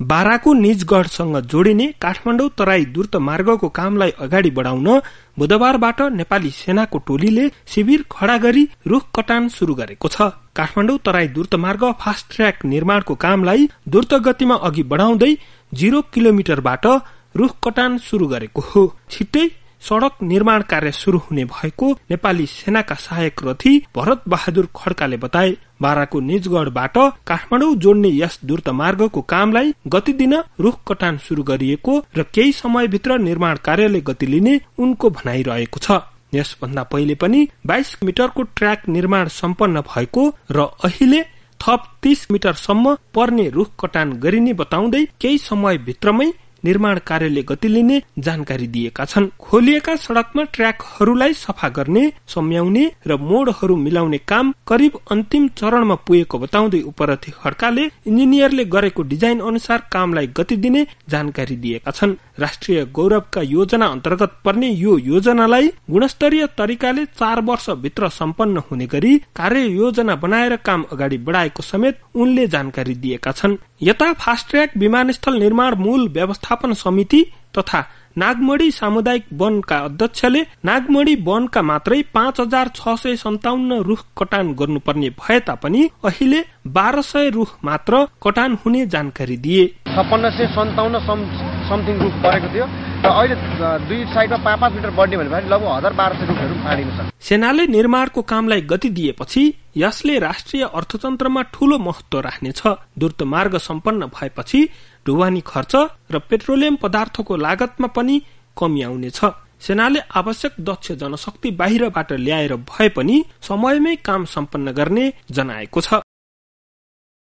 बाराको निजगढसँग जोडिने काठमाडौँ तराई द्रुत मार्गको कामलाई अगाडि बढाउन बुधबारबाट नेपाली सेनाको टोलीले शिविर खडा गरी रुख कटान शुरू गरेको छ। काठमाडौँ तराई द्रुत मार्ग फास्ट ट्र्याक निर्माणको कामलाई द्रुत गतिमा अघि बढाउँदै 0 किलोमिटरबाट रुख कटान शुरू गरेको हो। छिट्टै सड़क निर्माण कार्य शुरू हुने भएको नेपाली सेनाका सहायक रथी भरत बहादुर खड्काले बताए। बाराको निजगढबाट काठमाडौँ जोड्ने यस द्रुत मार्गको कामलाई गति दिन रुख कटान शुरू गरिएको र केही समयभित्र निर्माण कार्यले गति लिने उनको भनाइरहेको छ। यसभन्दा पहिले पनि 22 मिटरको ट्र्याक निर्माण सम्पन्न भएको र अहिले थप 30 मिटरसम्म पर्ने रुख कटान गरिने बताउँदै केही समयभित्रमै निर्माण कार्यले गति लिने जानकारी दिएका छन्। खोलिएका सड़कमा ट्र्याकहरूलाई सफा गर्ने, सम्याउने र मोडहरू मिलाउने काम करिब अन्तिम चरणमा पुगेको बताउँदै उपरथी खड्काले इन्जिनियरले गरेको डिजाइन अनुसार कामलाई गति दिने जानकारी दिएका छन्। राष्ट्रिय गौरवका योजना अन्तर्गत पर्ने यो योजनालाई गुणस्तरीय तरिकाले 4 वर्षभित्र सम्पन्न हुने गरी कार्य योजना बनाएर काम अगाडि बढाएको समेत उनले जानकारी दिएका छन्। यता फास्ट ट्र्याक विमानस्थल निर्माण मूल व्यवस्थापन समिति तथा नागमढी सामुदायिक वनका अध्यक्षले नागमढी वनका मात्रै 5657 रुख कटान गर्नुपर्ने भए तापनि अहिले 1200 रुख मात्र कटान हुने जानकारी दिए। 5657 समथिङ रुख परेको थियो र अहिले दुई साइडमा 5-5 मिटर बढ्ने भनेपछि लगभग 1200 रुखहरू फाँडेको छ। सेनाले निर्माणको कामलाई गति दिएपछि यसले राष्ट्रिय अर्थतन्त्रमा ठूलो महत्व राख्नेछ। द्रुत मार्ग सम्पन्न भएपछि ढुवानी खर्च र पेट्रोलियम पदार्थको लागतमा पनि कमी आउनेछ। सेनाले आवश्यक दक्ष जनशक्ति बाहिरबाट ल्याएर भए पनि समयमै काम सम्पन्न गर्ने जनाएको छ।